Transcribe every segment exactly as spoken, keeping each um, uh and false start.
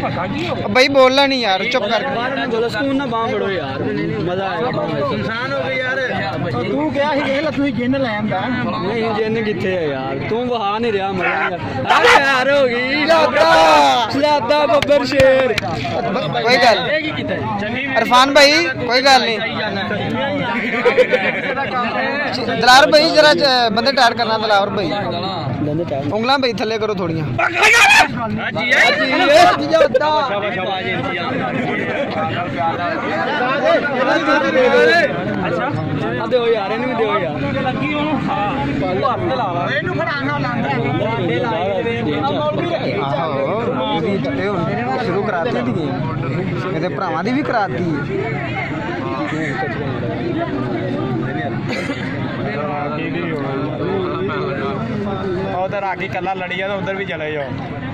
भाई बोलना नहीं यार, चुप कर। सुकून ना बांह बड़ो यार, मजा आएगा। इंसान हो गई यार। तू क्या ही कह ला, तू ही जिन ले आंदा नहीं, जिन किथे है यार, तू वहा नहीं रहा मजा अरे यार हो गई लादा बब्बर शेर। कोई गल इरफान भाई, कोई गल नहीं। दलावर भाई जरा बंदे टाइट करना। दलावर भाई उंगलां भाई थले करो थोड़ियां। दो यार इन्हें दो यार शुरू कराते मेरे भरावां दी भी कराती उधर आके कला लड़ी है तो उधर भी चले जाओ।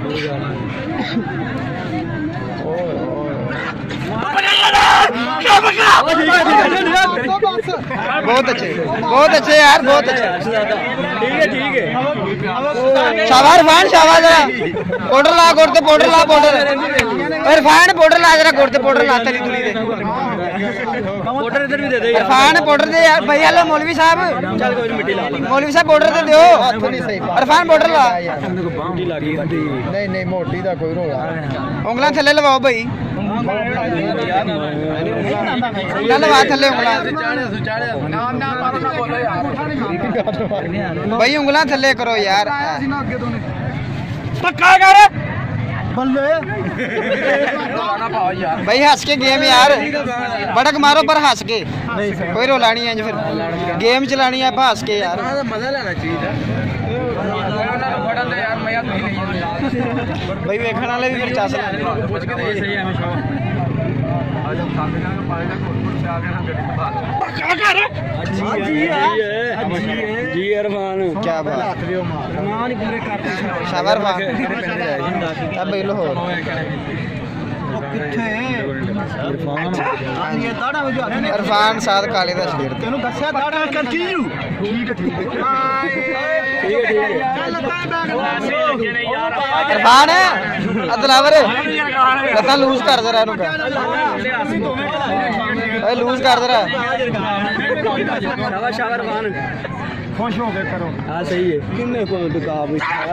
बहुत अच्छे, बहुत अच्छे यार, बहुत अच्छे। ठीक है ठीक है, शाबाश इरफान, शाबाश। जरा पाउडर ला, गोरते पाउडर ला, पाउडर इरफान पाउडर ला, जरा गोरते पाउडर ला तली तुली दे। पाउडर इधर भी दे दे इरफान पाउडर दे यार भाई। हेलो मौलवी साहब, चल कोई मिट्टी ला ले। मौलवी साहब पाउडर तो दो। इरफान पाउडर ला। नहीं नहीं मोटी दा कोई रोला उंगलां थले लवाओ भाई, लवा थले उंगलां भाई, उंगलां थले करो यार। पक्का कर भाई हंस के गेम यार, बड़क मारो पर हंस के, कोई रोला नहीं है फिर गेम चलानी है हंस के यार। मजा लेना चाहिए भाई वेखण वाले भी फिर चस जी इरफान क्या बात। शाबाश अब भाई लो इरफान साथ काले दा शेर तेनू दस्या दाड़ा कर चीजू। ठीक है ठीक है इरफान अदलावर लता लूज कर जरा इनू का, ओए लूज कर जरा। शाबाश शाबाश इरफान, खुश हो गए करो। हां सही है, किन्ने को दुकाब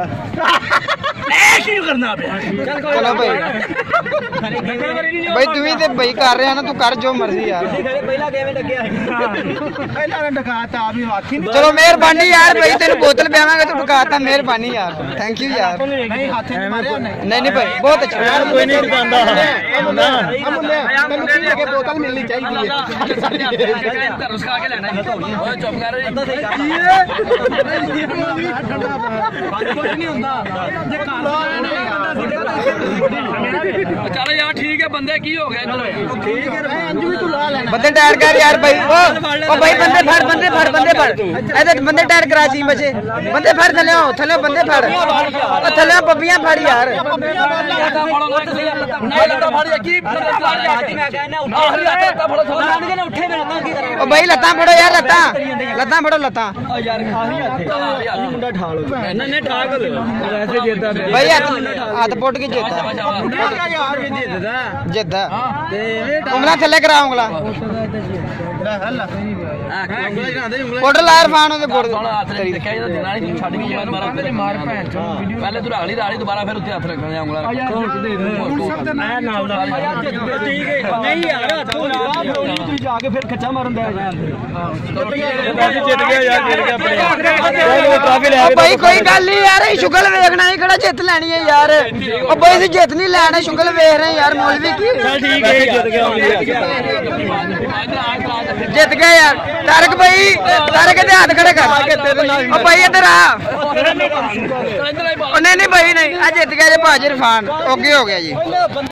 शुरू करना पे। चलो भाई भाई तू ही ते भाई कर रहे हैं ना, तू कर जो मर्जी यार। पहला गेम लगे पहला ने डकाता अभी आखी। चलो मेहरबानी यार भाई, तेरे बोतल पियावांगे तो डकाता, मेहरबानी यार, थैंक यू यार। नहीं हाथ में मारे नहीं नहीं भाई बहुत अच्छा यार, कोई नहीं दुकानदा मुन्ना तन्नू की लगे बोतल मिलनी चाहिए। उसका आगे लेना है ओए चुप कर कुछ नहीं होता जे चल यार ठीक है बंदे की हो गया ठीक है अंजू भी तू ला लेना बंदे टायर कर यार भाई। ओ ओ भाई बंदे फड़, बंदे फड़, बंदे फड़, ऐसे बंदे टायर करा सी बचे, बंदे फड़ थले हो, थले बंदे फड़, ओ थले पप्पियां फड़ यार। ओ भाई लत्तां फड़ो यार, लत्तां लत्तां फड़ो, लत्तां मुंडा ठाल नहीं नहीं ठाक ऐसे जीता भाई हाथ पोट के जीता जिद्दा उंगला थले करा, उंगला पाउडर ला इरफान ओदे पोट करी मार भैन पहले तू राली राली दोबारा फिर उत्ते हाथ रखने उंगला ठीक है नहीं यार तू जाके फिर खच्चा मारन दे जित गया यार जित गया ट्रॉफी ले भाई कोई गल नहीं यार, शुगल वेखना ही केड़ा जित लैनी है यार। ओ भाई सी जित नहीं लैना, शुगल वेख रहे यार मौलवी की। चल ठीक है जित गया जित गए यार तारक भाई, तारक दे हाथ खड़े कर। ओ भाई इधर आ, नहीं नहीं भाई नहीं, आ जित गया जी भाजी इरफान, ओके हो गया जी।